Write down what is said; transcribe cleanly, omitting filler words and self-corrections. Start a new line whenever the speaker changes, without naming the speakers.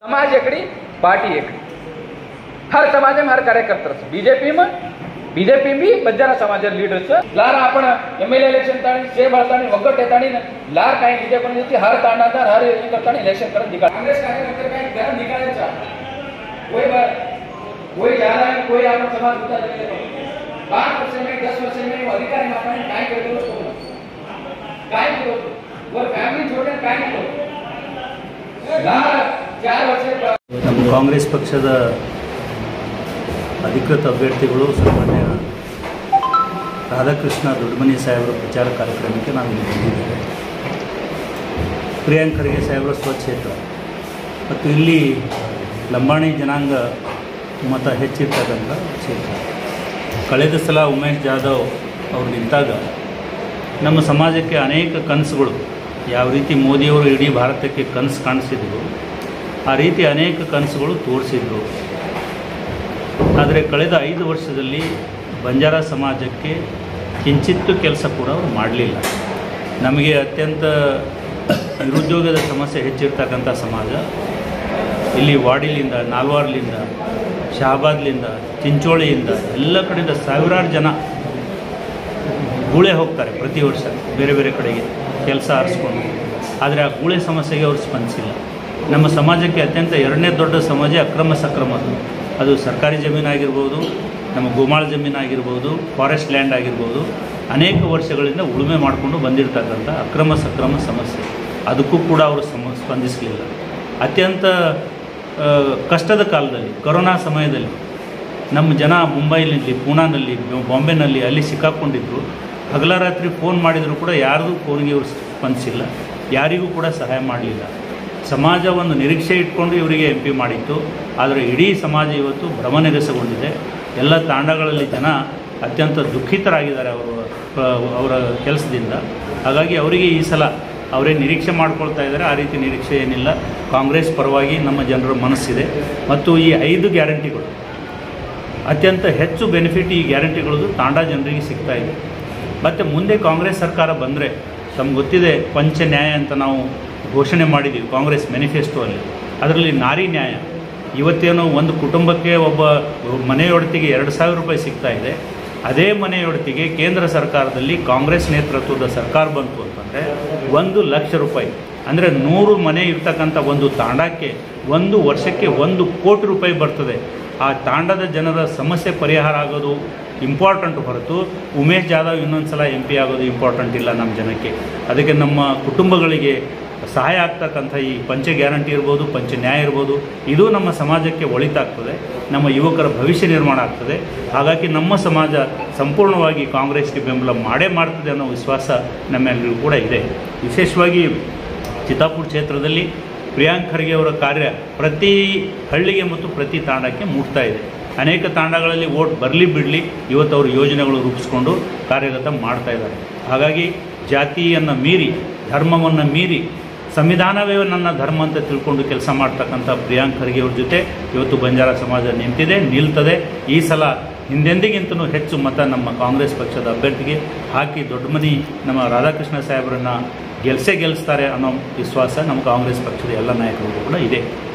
समाज एकड़ी पार्टी एकड़ी हर समाज में हर कार्यकर्ता बीजेपी भी बंजारा समाज लीडर्स लार आपण एमएलए इलेक्शन ताणी सेब हळताणी वगट येताणी लार काही बीजे पण येते हर तांडादार हर करताणी इलेक्शन करत निकाल कांग्रेस कार्यकर्ते काही घर निकालायचा कोई ज्यादा है कोई आपण समाज उठा देले 5 वर्ष में 10 वर्ष में अधिकारी आपण काय करतो काय करतो वर फॅमिली छोटे काय करतो लार 4 वर्ष
ನಮ್ಮ ಕಾಂಗ್ರೆಸ್ ಪಕ್ಷದ ಅಧಿಕೃತ ಅಭ್ಯರ್ಥಿಗಳು ಸಾಮಾನ್ಯ ರಾಧಾಕೃಷ್ಣ ದೊಡ್ಡಮನಿ ಸಾಹೇಬರ ಪ್ರಚಾರ ಕಾರ್ಯಕ್ರಮಕ್ಕೆ ನಾವು ಇಲ್ಲಿ ಬಂದಿದ್ದೇವೆ. ಪ್ರಿಯಾಂಕ್ ಖರ್ಗೆ ಸಾಹೇಬರ ಸ್ವಕ್ಷೇತ್ರ ಮತ್ತು ಇಲ್ಲಿ ಲಂಬಾಣಿ ಜನಾಂಗ ಮತ ಹೆಚ್ಚಿರ್ತಕ್ಕಂಥ ಕ್ಷೇತ್ರ. ಕಳೆದ ಸಲ ಉಮೇಶ್ ಜಾಧವ್ ಅವರು ನಿಂತಾಗ ನಮ್ಮ ಸಮಾಜಕ್ಕೆ ಅನೇಕ ಕನಸುಗಳು ಯಾವ ರೀತಿ ಮೋದಿಯವರು ಇಡೀ ಭಾರತಕ್ಕೆ ಕನಸು ಕಾಣಿಸಿದ್ರು ಆ ರೀತಿ ಅನೇಕ ಕನಸುಗಳು ತೋರಿಸಿದ್ರು. ಆದರೆ ಕಳೆದ 5 ವರ್ಷದಲ್ಲಿ ಬಂಜಾರ ಸಮಾಜಕ್ಕೆ ಕಿಂಚಿತ್ತು ಕೆಲಸ ಕೂಡ ಅವರು ಮಾಡಲಿಲ್ಲ. ನಮಗೆ ಅತ್ಯಂತ ನಿರುದ್ಯೋಗದ ಸಮಸ್ಯೆ ಹೆಚ್ಚಿರ್ತಕ್ಕಂಥ ಸಮಾಜ. ಇಲ್ಲಿ ವಾಡಿಲಿಂದ, ನಾಲ್ವಾರ್ಲಿಂದ, ಶಹಾಬಾದ್ಲಿಂದ, ಚಿಂಚೋಳಿಯಿಂದ ಎಲ್ಲ ಕಡೆಯಿಂದ ಸಾವಿರಾರು ಜನ ಗೂಳೆ ಹೋಗ್ತಾರೆ ಪ್ರತಿ ವರ್ಷ ಬೇರೆ ಬೇರೆ ಕಡೆಗೆ ಕೆಲಸ ಆರಿಸ್ಕೊಂಡು. ಆದರೆ ಆ ಗೂಳೆ ಸಮಸ್ಯೆಗೆ ಅವರು ಸ್ಪಂದಿಸಿಲ್ಲ. ನಮ್ಮ ಸಮಾಜಕ್ಕೆ ಅತ್ಯಂತ 2ನೇ ದೊಡ್ಡ ಸಮಾಜ ಅಕ್ರಮ ಸಕ್ರಮದ್ದು. ಅದು ಸರ್ಕಾರಿ ಜಮೀನಾಗಿರ್ಬೋದು, ನಮ್ಮ ಗೋಮಾಳ ಜಮೀನಾಗಿರ್ಬೋದು, ಫಾರೆಸ್ಟ್ ಲ್ಯಾಂಡ್ ಆಗಿರ್ಬೋದು, ಅನೇಕ ವರ್ಷಗಳಿಂದ ಉಳುಮೆ ಮಾಡಿಕೊಂಡು ಬಂದಿರತಕ್ಕಂಥ ಅಕ್ರಮ ಸಕ್ರಮ ಸಮಸ್ಯೆ. ಅದಕ್ಕೂ ಕೂಡ ಅವರು ಸ್ಪಂದಿಸಲಿಲ್ಲ. ಅತ್ಯಂತ ಕಷ್ಟದ ಕಾಲದಲ್ಲಿ ಕೊರೋನಾ ಸಮಯದಲ್ಲಿ ನಮ್ಮ ಜನ ಮುಂಬೈನಲ್ಲಿ, ಪೂನಾನಲ್ಲಿ, ಬಾಂಬೆನಲ್ಲಿ ಅಲ್ಲಿ ಸಿಕ್ಕಾಕ್ಕೊಂಡಿದ್ರು. ಹಗಲ ರಾತ್ರಿ ಫೋನ್ ಮಾಡಿದರೂ ಕೂಡ ಯಾರಿಗೂ ಫೋನ್ಗೆ ಇವರು ಸ್ಪಂದಿಸಿಲ್ಲ, ಯಾರಿಗೂ ಕೂಡ ಸಹಾಯ ಮಾಡಲಿಲ್ಲ. ಸಮಾಜ ಒಂದು ನಿರೀಕ್ಷೆ ಇಟ್ಕೊಂಡು ಇವರಿಗೆ MP ಮಾಡಿತ್ತು. ಆದರೆ ಇಡೀ ಸಮಾಜ ಇವತ್ತು ಭ್ರಮನಿರಸಗೊಂಡಿದೆ. ಎಲ್ಲ ತಾಂಡಗಳಲ್ಲಿ ಜನ ಅತ್ಯಂತ ದುಃಖಿತರಾಗಿದ್ದಾರೆ ಅವರ ಕೆಲಸದಿಂದ. ಹಾಗಾಗಿ ಅವರಿಗೆ ಈ ಸಲ ಅವರೇ ನಿರೀಕ್ಷೆ ಮಾಡ್ಕೊಳ್ತಾ ಇದ್ದಾರೆ. ಆ ರೀತಿ ನಿರೀಕ್ಷೆ ಏನಿಲ್ಲ. ಕಾಂಗ್ರೆಸ್ ಪರವಾಗಿ ನಮ್ಮ ಜನರ ಮನಸ್ಸಿದೆ. ಮತ್ತು ಈ 5 ಗ್ಯಾರಂಟಿಗಳು ಅತ್ಯಂತ ಹೆಚ್ಚು ಬೆನಿಫಿಟ್ ಈ ಗ್ಯಾರಂಟಿಗಳದ್ದು ತಾಂಡಾ ಜನರಿಗೆ ಸಿಗ್ತಾ ಇದೆ. ಮತ್ತು ಮುಂದೆ ಕಾಂಗ್ರೆಸ್ ಸರ್ಕಾರ ಬಂದರೆ ತಮ್ಗೆ ಗೊತ್ತಿದೆ, ಪಂಚ ನ್ಯಾಯ ಅಂತ ನಾವು ಘೋಷಣೆ ಮಾಡಿದ್ದೀವಿ ಕಾಂಗ್ರೆಸ್ ಮ್ಯಾನಿಫೆಸ್ಟೋ ಅಲ್ಲಿ. ಅದರಲ್ಲಿ ನಾರಿ ನ್ಯಾಯ. ಇವತ್ತೇನೋ ಒಂದು ಕುಟುಂಬಕ್ಕೆ ಒಬ್ಬ ಮನೆಯೊಡತಿಗೆ 2,000 ರೂಪಾಯಿ ಸಿಗ್ತಾ ಇದೆ. ಅದೇ ಮನೆಯೊಡತಿಗೆ ಕೇಂದ್ರ ಸರ್ಕಾರದಲ್ಲಿ ಕಾಂಗ್ರೆಸ್ ನೇತೃತ್ವದ ಸರ್ಕಾರ ಬಂತು ಅಂತಂದರೆ 1,00,000 ರೂಪಾಯಿ. ಅಂದರೆ 100 ಮನೆ ಇರ್ತಕ್ಕಂಥ ಒಂದು ತಾಂಡಕ್ಕೆ 1 ವರ್ಷಕ್ಕೆ 1 ಕೋಟಿ ರೂಪಾಯಿ ಬರ್ತದೆ. ಆ ತಾಂಡದ ಜನರ ಸಮಸ್ಯೆ ಪರಿಹಾರ ಆಗೋದು ಇಂಪಾರ್ಟೆಂಟ್ ಹೊರತು ಉಮೇಶ್ ಜಾಧವ್ ಇನ್ನೊಂದು ಸಲ MP ಆಗೋದು ಇಂಪಾರ್ಟೆಂಟ್ ಇಲ್ಲ ನಮ್ಮ ಜನಕ್ಕೆ. ಅದಕ್ಕೆ ನಮ್ಮ ಕುಟುಂಬಗಳಿಗೆ ಸಹಾಯ ಆಗ್ತಕ್ಕಂಥ ಈ ಪಂಚ ಗ್ಯಾರಂಟಿ ಇರ್ಬೋದು, ಪಂಚ ನ್ಯಾಯ ಇರ್ಬೋದು, ಇದು ನಮ್ಮ ಸಮಾಜಕ್ಕೆ ಒಳಿತಾಗ್ತದೆ, ನಮ್ಮ ಯುವಕರ ಭವಿಷ್ಯ ನಿರ್ಮಾಣ ಆಗ್ತದೆ. ಹಾಗಾಗಿ ನಮ್ಮ ಸಮಾಜ ಸಂಪೂರ್ಣವಾಗಿ ಕಾಂಗ್ರೆಸ್ಗೆ ಬೆಂಬಲ ಮಾಡೇ ಮಾಡ್ತದೆ ಅನ್ನೋ ವಿಶ್ವಾಸ ನಮ್ಮೆಲ್ಲರಿಗೂ ಕೂಡ ಇದೆ. ವಿಶೇಷವಾಗಿ ಚಿತ್ತಾಪುರ ಕ್ಷೇತ್ರದಲ್ಲಿ ಪ್ರಿಯಾಂಕ್ ಖರ್ಗೆ ಅವರ ಕಾರ್ಯ ಪ್ರತಿ ಹಳ್ಳಿಗೆ ಮತ್ತು ಪ್ರತಿ ತಾಂಡಕ್ಕೆ ಮುಟ್ತಾ ಇದೆ. ಅನೇಕ ತಾಂಡಗಳಲ್ಲಿ ವೋಟ್ ಬರಲಿ ಬಿಡಲಿ ಇವತ್ತು ಅವರು ಯೋಜನೆಗಳು ರೂಪಿಸ್ಕೊಂಡು ಕಾರ್ಯಗತ ಮಾಡ್ತಾ ಇದ್ದಾರೆ. ಹಾಗಾಗಿ ಜಾತಿಯನ್ನು ಮೀರಿ, ಧರ್ಮವನ್ನು ಮೀರಿ, ಸಂವಿಧಾನವೇ ನನ್ನ ಧರ್ಮ ಅಂತ ತಿಳ್ಕೊಂಡು ಕೆಲಸ ಮಾಡ್ತಕ್ಕಂಥ ಪ್ರಿಯಾಂಕ್ ಖರ್ಗೆ ಅವ್ರ ಜೊತೆ ಇವತ್ತು ಬಂಜಾರ ಸಮಾಜ ನಿಲ್ತದೆ. ಈ ಸಲ ಹಿಂದೆಂದಿಗಿಂತಲೂ ಹೆಚ್ಚು ಮತ ನಮ್ಮ ಕಾಂಗ್ರೆಸ್ ಪಕ್ಷದ ಅಭ್ಯರ್ಥಿಗೆ ಹಾಕಿ ದೊಡ್ಡಮನಿ ನಮ್ಮ ರಾಧಾಕೃಷ್ಣ ಸಾಹೇಬರನ್ನು ಗೆಲ್ಲಿಸ್ತಾರೆ ಅನ್ನೋ ವಿಶ್ವಾಸ ನಮ್ಮ ಕಾಂಗ್ರೆಸ್ ಪಕ್ಷದ ಎಲ್ಲ ನಾಯಕರಿಗೂ ಕೂಡ ಇದೆ.